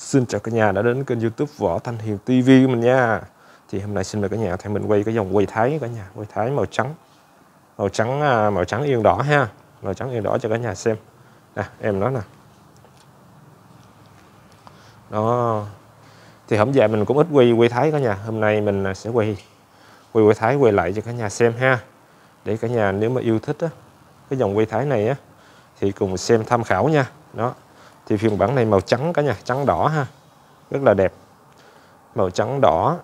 Xin chào cả nhà đã đến kênh YouTube Võ Thanh Hiền TV của mình nha. Thì hôm nay xin mời cả nhà theo mình quay cái dòng quầy Thái cả nhà, quầy Thái màu trắng yên đỏ ha, màu trắng yên đỏ cho cả nhà xem. Nè, em nói nè. Đó. Thì hôm giờ mình cũng ít quay Thái cả nhà, hôm nay mình sẽ quay Thái quay lại cho cả nhà xem ha. Để cả nhà nếu mà yêu thích á, cái dòng quầy Thái này á thì cùng xem tham khảo nha. Đó. Thì phiên bản này màu trắng cả nhà, trắng đỏ ha. Rất là đẹp. Màu trắng đỏ.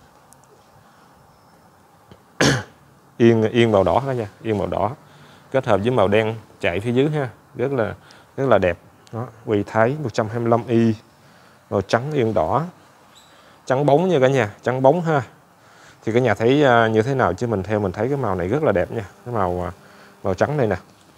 yên màu đỏ cả nhà, yên màu đỏ kết hợp với màu đen chạy phía dưới ha, rất là đẹp. Đó, quầy Thái 125i màu trắng yên đỏ, trắng bóng nha cả nhà, trắng bóng ha. Thì cả nhà thấy như thế nào chứ mình thấy cái màu này rất là đẹp nha, cái màu trắng này nè.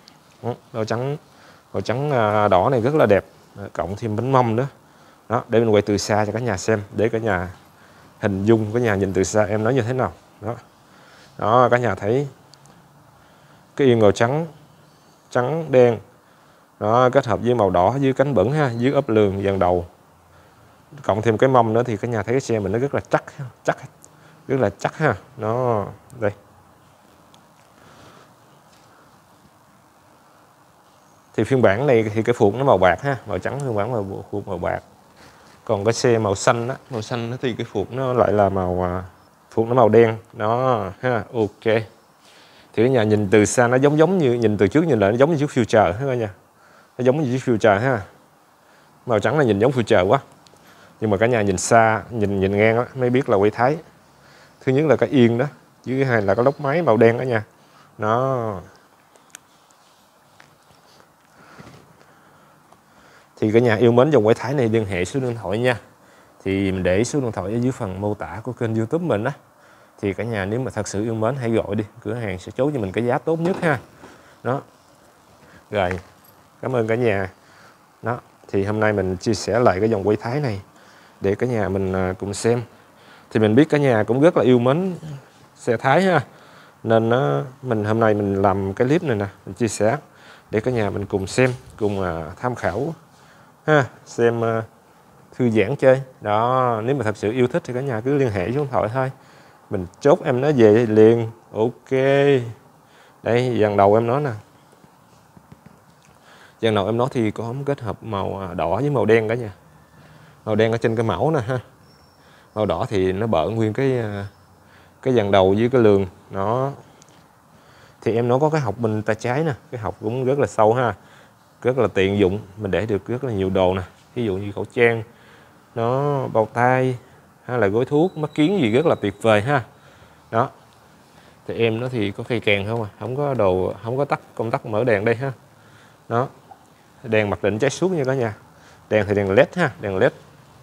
Màu trắng đỏ này rất là đẹp, cộng thêm bánh mâm nữa. Đó, để mình quay từ xa cho cả nhà xem, để cả nhà hình dung, cả nhà nhìn từ xa em nói như thế nào. Đó, cả nhà thấy cái yên màu trắng đen đó, kết hợp với màu đỏ dưới cánh bẩn ha, dưới ốp lường dàn đầu, cộng thêm cái mâm nữa thì cả nhà thấy cái xe mình nó rất là rất là chắc ha. Nó đây. Thì phiên bản này thì cái phuộc nó màu bạc ha, màu trắng phiên bản phuộc màu bạc. Còn cái xe màu xanh đó thì cái phuộc nó lại là phuộc nó màu đen đó ha. Ok. Thì cả nhà nhìn từ xa nó giống như nhìn từ trước nhìn lại nó giống như chiếc Future ha cả nhà. Nó giống như chiếc Future ha. Màu trắng là nhìn giống Future quá. Nhưng mà cả nhà nhìn xa, nhìn ngang đó, mới biết là quầy Thái. Thứ nhất là cái yên đó, với cái hai là cái lốc máy màu đen đó nha. Nó thì cả nhà yêu mến dòng quầy Thái này liên hệ số điện thoại nha. Thì mình để số điện thoại ở dưới phần mô tả của kênh YouTube mình á. Thì cả nhà nếu mà thật sự yêu mến hãy gọi đi, cửa hàng sẽ chốt cho mình cái giá tốt nhất ha. Đó. Rồi, cảm ơn cả nhà. Đó, thì hôm nay mình chia sẻ lại cái dòng quầy Thái này để cả nhà mình cùng xem. Thì mình biết cả nhà cũng rất là yêu mến xe Thái ha. Nên mình hôm nay mình làm cái clip này nè, mình chia sẻ để cả nhà mình cùng xem, cùng tham khảo ha, xem thư giãn chơi. Đó, nếu mà thật sự yêu thích thì cả nhà cứ liên hệ số điện thoại thôi. Mình chốt em nó về liền. Ok. Đây, dàn đầu em nói nè. Dàn đầu em nói thì có kết hợp màu đỏ với màu đen cả nhà. Màu đen ở trên cái mẫu nè ha. Màu đỏ thì nó bợ nguyên cái dàn đầu với cái lường. Nó thì em nó có cái hộc bên tay trái nè. Cái hộc cũng rất là sâu ha. Rất là tiện dụng. Mình để được rất là nhiều đồ nè. Ví dụ như khẩu trang, nó bao tay, hay là gói thuốc, mắt kiến gì rất là tuyệt vời ha. Đó. Thì em nó thì có cây kèn không à, không có đồ, không có công tắc mở đèn đây ha. Đó. Đèn mặc định cháy suốt nha cả nhà. Đèn thì đèn LED ha, đèn LED.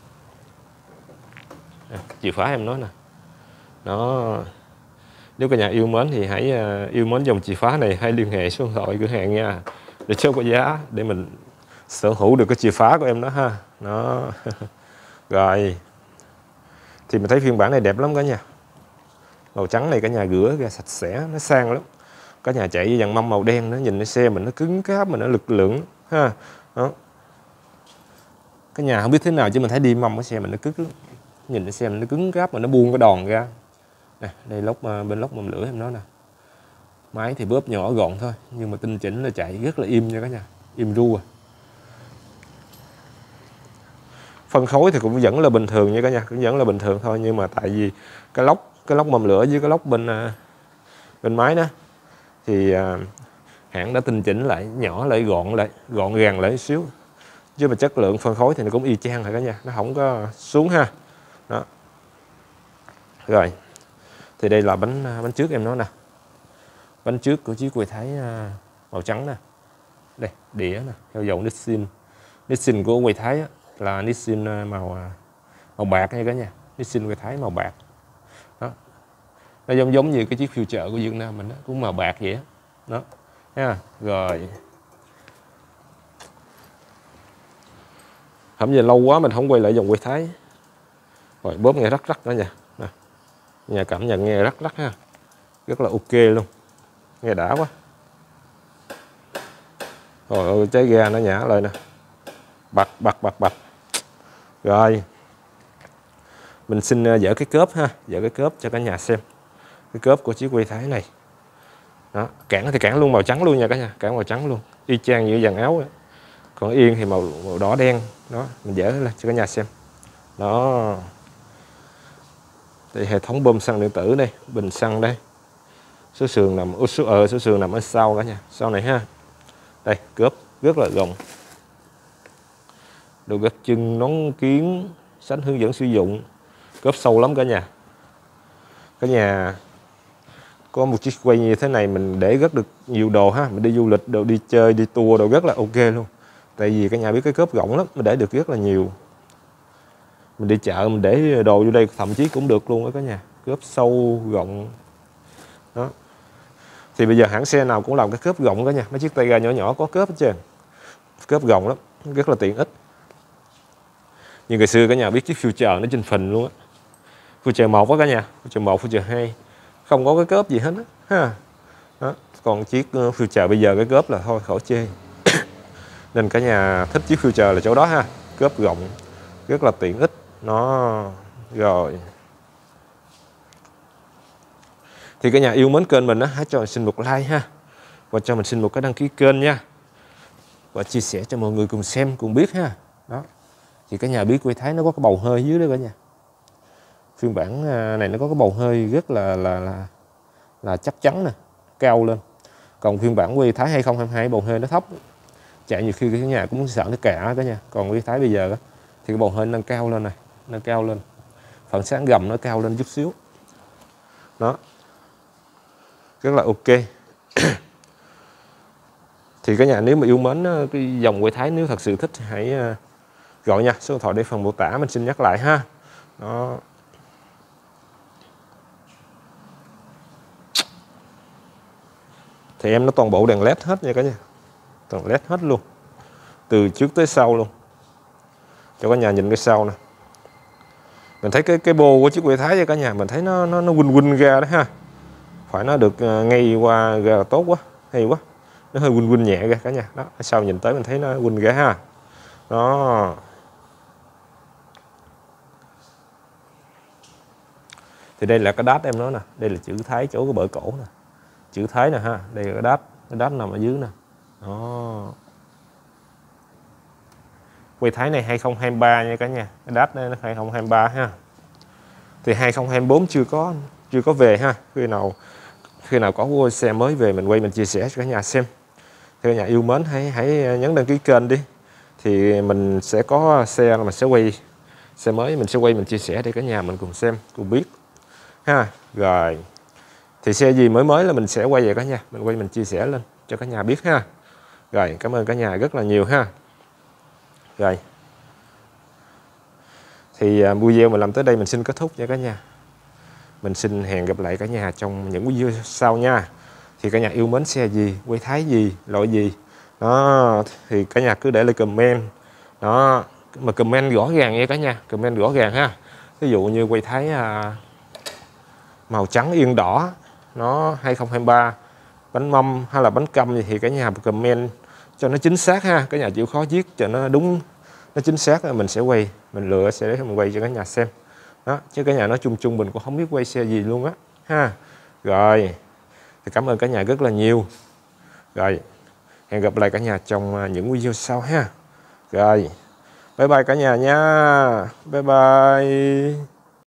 Chìa khóa em nói nè. Đó. Nếu cả nhà yêu mến thì hãy yêu mến dòng chìa khóa này, hãy liên hệ số điện thoại cửa hàng nha. Để chốt cái giá để mình sở hữu được cái chìa khóa của em đó ha. Đó. Rồi. Thì mình thấy phiên bản này đẹp lắm cả nhà. Màu trắng này cả nhà rửa ra sạch sẽ, nó sang lắm. Cả nhà chạy với dàn mâm màu đen, nó nhìn cái xe mình nó cứng cáp, mình nó lực lượng ha. Đó. Cả nhà không biết thế nào chứ mình thấy đi mâm cái xe mình nó cứng lắm. Nhìn cái xe mình nó cứng cáp mà nó buông cái đòn ra. Nè, đây bên lốc mâm lửa em nói nè. Máy thì bóp nhỏ gọn thôi, nhưng mà tinh chỉnh là chạy rất là im nha cả nhà, im ru à. Phân khối thì cũng vẫn là bình thường nha cả nhà, cũng vẫn là bình thường thôi, nhưng mà tại vì cái lốc mâm lửa với cái lốc bên máy đó thì hãng đã tinh chỉnh lại, nhỏ lại, gọn gàng lại một xíu. Chứ mà chất lượng phân khối thì nó cũng y chang rồi cả nhà, nó không có xuống ha. Đó. Rồi. Thì đây là bánh trước em nói nè. Bánh trước của chiếc quầy Thái màu trắng nè. Đây, đĩa nè, theo dòng Nissin. Nissin của quầy Thái á, là Nissin màu bạc nha cả nhà. Nissin quầy Thái màu bạc. Đó. Nó giống như cái chiếc Future của Việt Nam mình đó, cũng màu bạc vậy đó. Đó. Ha. Rồi. Hổng giờ lâu quá mình không quay lại dòng quầy Thái. Rồi bóp nghe rắc đó nha. Nè. Nhà cảm nhận nghe rắc ha. Rất là ok luôn. Nghe đã quá. Rồi trái ga nó nhả lại nè. Bật. Rồi mình xin dỡ cái cớp ha, dỡ cái cớp cho cả nhà xem cái cớp của chiếc quay Thái này. Đó, cản thì cản luôn màu trắng luôn nha cả nhà, cản màu trắng luôn, y chang như dàn áo ấy. Còn yên thì màu đỏ đen. Đó, mình dỡ lên cho cả nhà xem. Đó, thì hệ thống bơm xăng điện tử đây, bình xăng đây, số sườn nằm số sườn nằm ở sau cả nhà, sau này ha. Đây cớp rất là rộng, đồ gác chân, nón kiến, sách hướng dẫn sử dụng, cớp sâu lắm cả nhà. Cả nhà có một chiếc quay như thế này mình để rất được nhiều đồ ha, mình đi du lịch đồ, đi chơi, đi tour đồ rất là ok luôn. Tại vì cả nhà biết cái cớp rộng lắm, mình để được rất là nhiều. Mình đi chợ mình để đồ vô đây thậm chí cũng được luôn đó cả nhà. Cớp sâu rộng. Đó. Thì bây giờ hãng xe nào cũng làm cái cớp rộng cả nhà. Mấy chiếc tay ga nhỏ nhỏ có cớp hết trơn. Cớp rộng lắm, rất là tiện ích. Nhưng ngày xưa cả nhà biết chiếc Future nó trên phình luôn á. Future 1 á cả nhà, Future 1, Future 2 không có cái cớp gì hết á ha. Đó. Còn chiếc Future bây giờ cái cớp là thôi khỏi chê. Nên cả nhà thích chiếc Future là chỗ đó ha, cớp rộng rất là tiện ích. Nó rồi thì cả nhà yêu mến kênh mình á, hãy cho mình xin một like ha, và cho mình xin một cái đăng ký kênh nha, và chia sẻ cho mọi người cùng xem cùng biết ha. Đó thì cả nhà biết quay Thái nó có cái bầu hơi dưới đó cả nhà. Phiên bản này nó có cái bầu hơi rất là chắc chắn nè, cao lên. Còn phiên bản quay Thái 2022 bầu hơi nó thấp, chạy nhiều khi cả nhà cũng sợ nó cả cả nhà. Còn quay Thái bây giờ đó, thì cái bầu hơi nâng cao lên này, nâng cao lên, phần sáng gầm nó cao lên chút xíu. Đó, rất là ok. Thì cả nhà nếu mà yêu mến cái dòng quay Thái, nếu thật sự thích hãy gọi nha, số điện thoại để phần mô tả mình xin nhắc lại ha. Đó. Thì em nó toàn bộ đèn led hết nha cả nhà, toàn led hết luôn, từ trước tới sau luôn, cho cả nhà nhìn cái sau nè. Mình thấy cái bô của chiếc quay Thái cho cả nhà, mình thấy nó quỳnh quỳnh ra đó ha, phải nó được ngay qua ra là tốt quá, hay quá. Nó hơi quỳnh quỳnh nhẹ ra cả nhà. Đó, ở sau nhìn tới mình thấy nó quỳnh ra ha. Đó. Thì đây là cái đát em nói nè, đây là chữ Thái chỗ cái bờ cổ nè, chữ Thái nè ha, đây là cái đát nằm ở dưới nè. Đó. Quay Thái này 2023 nha cả nhà, cái đát này nó 2023 ha. Thì 2024 chưa có về ha. Khi nào có xe mới về mình quay mình chia sẻ cho cả nhà xem. Thì cả nhà yêu mến hãy nhấn đăng ký kênh đi. Thì mình sẽ có xe là mình sẽ quay xe mới, mình sẽ quay mình chia sẻ để cả nhà mình cùng xem cùng biết ha. Rồi thì xe gì mới là mình sẽ quay về cả nhà, mình quay mình chia sẻ lên cho cả nhà biết ha. Rồi cảm ơn cả nhà rất là nhiều ha. Rồi thì video mình làm tới đây mình xin kết thúc nha cả nhà. Mình xin hẹn gặp lại cả nhà trong những video sau nha. Thì cả nhà yêu mến xe gì, quay Thái gì, loại gì đó thì cả nhà cứ để lại comment. Đó, mà comment rõ ràng nha cả nhà, comment rõ ràng ha. Ví dụ như quay Thái màu trắng yên đỏ, nó 2023, bánh mâm hay là bánh căm gì thì cả nhà comment cho nó chính xác ha. Cả nhà chịu khó viết cho nó đúng, nó chính xác mình sẽ quay, mình lựa sẽ để mình quay cho cả nhà xem. Đó, chứ cả nhà nói chung chung mình cũng không biết quay xe gì luôn á ha. Rồi thì cảm ơn cả nhà rất là nhiều. Rồi hẹn gặp lại cả nhà trong những video sau ha. Rồi bye bye cả nhà nha, bye bye.